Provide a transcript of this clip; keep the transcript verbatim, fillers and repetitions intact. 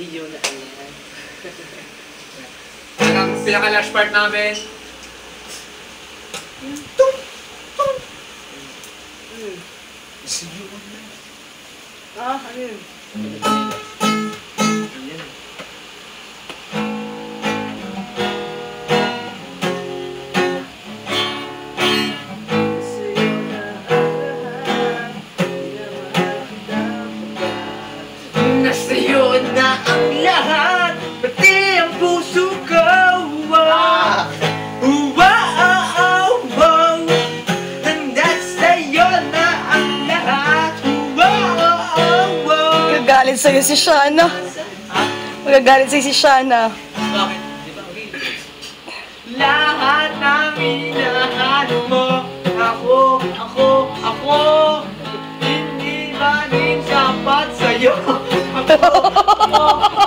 iyo na ayan. Ang pinaka-last part namin. Tum! Tum! Isiyo na. Ah, ano yun? Ayan. Nasa'yo na ang lahat, pati ang puso ko. Wow! Wow! Wow! Handa sa'yo na ang lahat. Wow! Wow! Magagalit sa'yo si Shana. Magagalit sa'yo si Shana. Bakit? Di ba okay? Lahat ng minahal mo, ako, ako, ako, hindi ba din sapat sa'yo? Ako, ako,